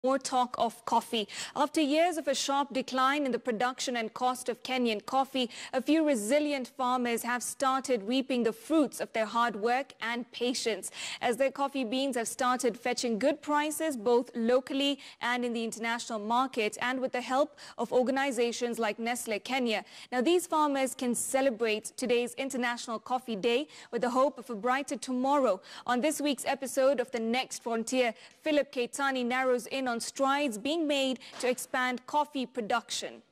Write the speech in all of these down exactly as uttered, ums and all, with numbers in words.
More talk of coffee. After years of a sharp decline in the production and cost of Kenyan coffee, a few resilient farmers have started reaping the fruits of their hard work and patience, as their coffee beans have started fetching good prices both locally and in the international market, and with the help of organizations like Nestle Kenya. Now, these farmers can celebrate today's International Coffee Day with the hope of a brighter tomorrow. On this week's episode of The Next Frontier, Philip Keitani narrows in on strides being made to expand coffee production.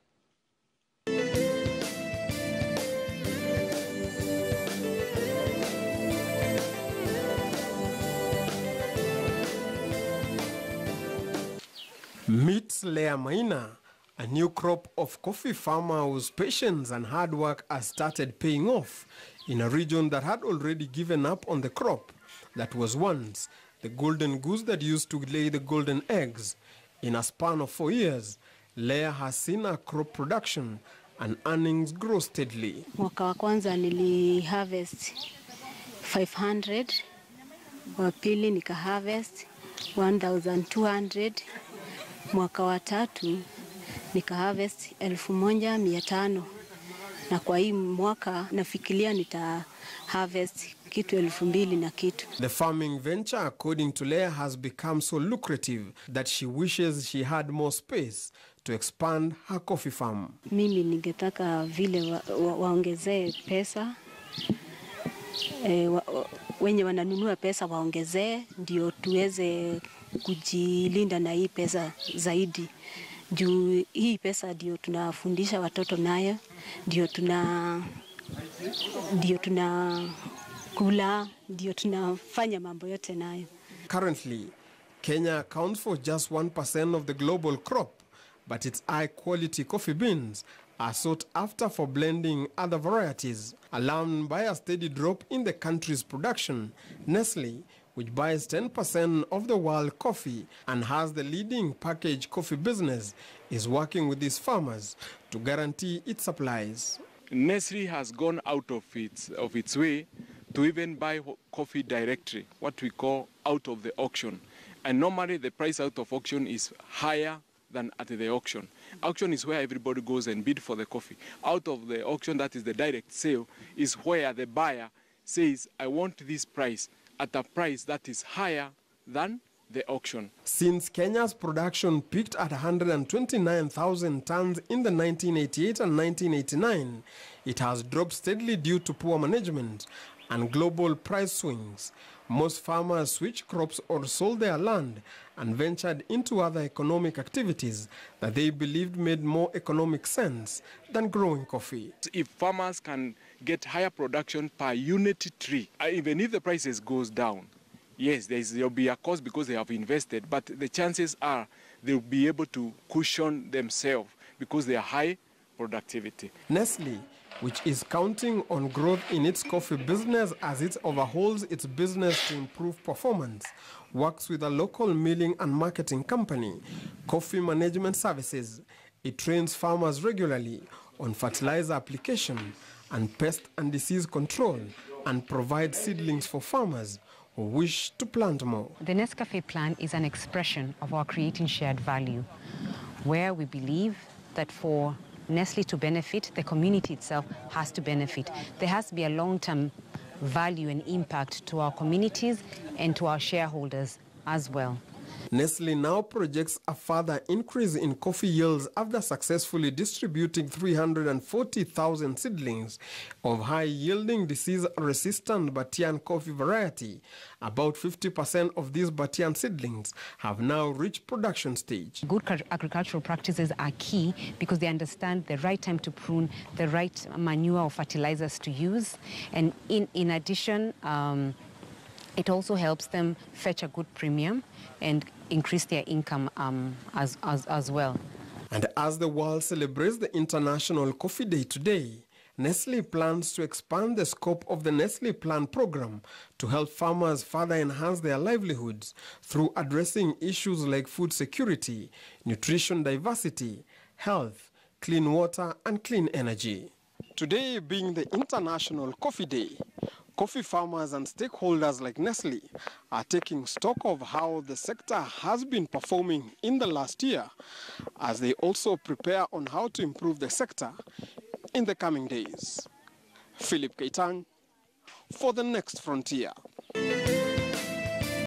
Meets Leah Maina, a new crop of coffee farmer whose patience and hard work has started paying off in a region that had already given up on the crop that was once the golden goose that used to lay the golden eggs. In a span of four years, Leah has seen her crop production and earnings grow steadily. Mwaka wa kwanza nili harvest five hundred, wa pili nika harvest one thousand two hundred, mwaka wa tatu nika harvest elfu moja mia tano, na kwa hii mwaka nafikiria nita harvest kitu elfu mbili na kitu. The farming venture, according to Leah, has become so lucrative that she wishes she had more space to expand her coffee farm. Mimi ningetaka vile wa, wa, waongezee pesa, e, wa, wenye wananunua pesa waongezee ndio tuweze kujilinda na hii pesa zaidi. Juu hii pesa ndio tunafundisha watoto nayo, ndio tuna ndio tuna kula, ndio tunafanya mambo yote nayo. Currently, Kenya accounts for just one percent of the global crop, but its high-quality coffee beans are sought after for blending other varieties. Alarmed by a steady drop in the country's production, Nestle, which buys ten percent of the world coffee and has the leading packaged coffee business, is working with these farmers to guarantee its supplies. Nestle has gone out of its, of its way to even buy coffee directly, what we call out of the auction. And normally the price out of auction is higher than at the auction. Auction is where everybody goes and bid for the coffee. Out of the auction, that is the direct sale, is where the buyer says, I want this price at a price that is higher than the auction. Since Kenya's production peaked at one hundred twenty-nine thousand tons in the nineteen eighty-eight and nineteen eighty-nine, it has dropped steadily due to poor management and global price swings. Most farmers switched crops or sold their land and ventured into other economic activities that they believed made more economic sense than growing coffee. If farmers can get higher production per unit tree, even if the prices goes down, yes, there will be a cost because they have invested, but the chances are they'll be able to cushion themselves because they are high productivity. Nestle, which is counting on growth in its coffee business as it overhauls its business to improve performance, works with a local milling and marketing company, Coffee Management Services. It trains farmers regularly on fertilizer application and pest and disease control, and provides seedlings for farmers who wish to plant more. The Nescafe plan is an expression of our creating shared value, where we believe that for Nestle to benefit, the community itself has to benefit. There has to be a long-term value and impact to our communities and to our shareholders as well. Nestle now projects a further increase in coffee yields after successfully distributing three hundred forty thousand seedlings of high-yielding disease-resistant Batian coffee variety. About fifty percent of these Batian seedlings have now reached production stage. Good agricultural practices are key because they understand the right time to prune, the right manure or fertilizers to use, and in, in addition, um, it also helps them fetch a good premium and increase their income um, as, as, as well. And as the world celebrates the International Coffee Day today, Nestle plans to expand the scope of the Nestle Plan program to help farmers further enhance their livelihoods through addressing issues like food security, nutrition diversity, health, clean water, and clean energy. Today being the International Coffee Day, Coffee farmers and stakeholders like Nestle are taking stock of how the sector has been performing in the last year, as they also prepare on how to improve the sector in the coming days. Philip Keitany for the Next Frontier.